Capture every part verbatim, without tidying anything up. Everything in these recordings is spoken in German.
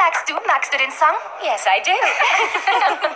sagst du? Magst du den Song? Yes, I do.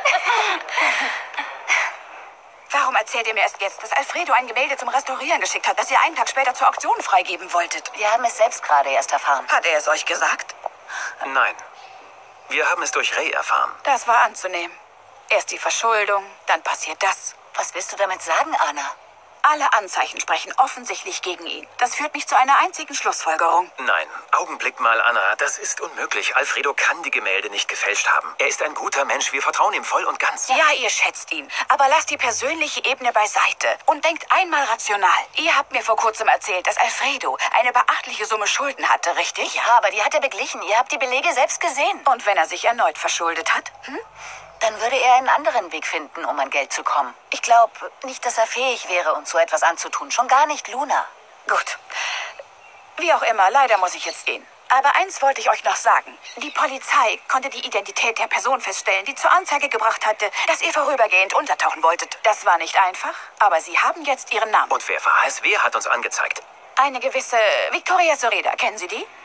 Warum erzählt ihr mir erst jetzt, dass Alfredo ein Gemälde zum Restaurieren geschickt hat, das ihr einen Tag später zur Auktion freigeben wolltet? Wir haben es selbst gerade erst erfahren. Hat er es euch gesagt? Nein. Wir haben es durch Ray erfahren. Das war anzunehmen. Erst die Verschuldung, dann passiert das. Was willst du damit sagen, Anna? Alle Anzeichen sprechen offensichtlich gegen ihn. Das führt mich zu einer einzigen Schlussfolgerung. Nein, Augenblick mal, Anna. Das ist unmöglich. Alfredo kann die Gemälde nicht gefälscht haben. Er ist ein guter Mensch. Wir vertrauen ihm voll und ganz. Ja, ihr schätzt ihn. Aber lasst die persönliche Ebene beiseite und denkt einmal rational. Ihr habt mir vor kurzem erzählt, dass Alfredo eine beachtliche Summe Schulden hatte, richtig? Ja, aber die hat er beglichen. Ihr habt die Belege selbst gesehen. Und wenn er sich erneut verschuldet hat? Hm? Dann würde er einen anderen Weg finden, um an Geld zu kommen. Ich glaube nicht, dass er fähig wäre, uns so etwas anzutun. Schon gar nicht Luna. Gut. Wie auch immer, leider muss ich jetzt gehen. Aber eins wollte ich euch noch sagen. Die Polizei konnte die Identität der Person feststellen, die zur Anzeige gebracht hatte, dass ihr vorübergehend untertauchen wolltet. Das war nicht einfach, aber sie haben jetzt ihren Namen. Und wer war es? Wer hat uns angezeigt? Eine gewisse Victoria Soreda. Kennen Sie die?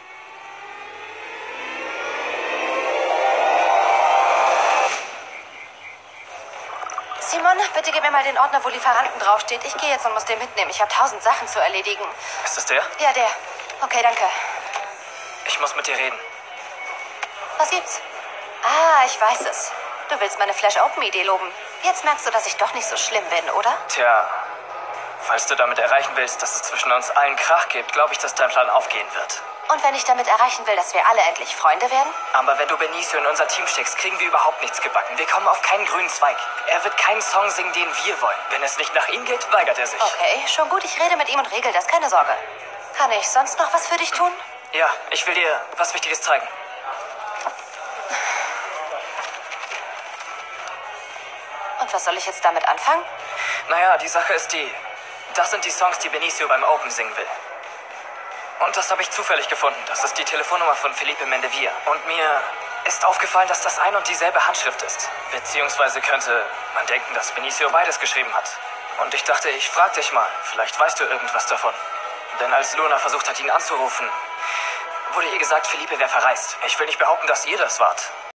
Simon, bitte gib mir mal den Ordner, wo Lieferanten draufsteht. Ich gehe jetzt und muss den mitnehmen. Ich habe tausend Sachen zu erledigen. Ist das der? Ja, der. Okay, danke. Ich muss mit dir reden. Was gibt's? Ah, ich weiß es. Du willst meine Flash-Open-Idee loben. Jetzt merkst du, dass ich doch nicht so schlimm bin, oder? Tja, falls du damit erreichen willst, dass es zwischen uns allen Krach gibt, glaube ich, dass dein Plan aufgehen wird. Und wenn ich damit erreichen will, dass wir alle endlich Freunde werden? Aber wenn du Benicio in unser Team steckst, kriegen wir überhaupt nichts gebacken. Wir kommen auf keinen grünen Zweig. Er wird keinen Song singen, den wir wollen. Wenn es nicht nach ihm geht, weigert er sich. Okay, schon gut. Ich rede mit ihm und regel das. Keine Sorge. Kann ich sonst noch was für dich tun? Ja, ich will dir was Wichtiges zeigen. Und was soll ich jetzt damit anfangen? Naja, die Sache ist die, das sind die Songs, die Benicio beim Open singen will. Und das habe ich zufällig gefunden. Das ist die Telefonnummer von Felipe Mendevia. Und mir ist aufgefallen, dass das ein und dieselbe Handschrift ist. Beziehungsweise könnte man denken, dass Benicio beides geschrieben hat. Und ich dachte, ich frag dich mal. Vielleicht weißt du irgendwas davon. Denn als Luna versucht hat, ihn anzurufen, wurde ihr gesagt, Felipe wäre verreist. Ich will nicht behaupten, dass ihr das wart.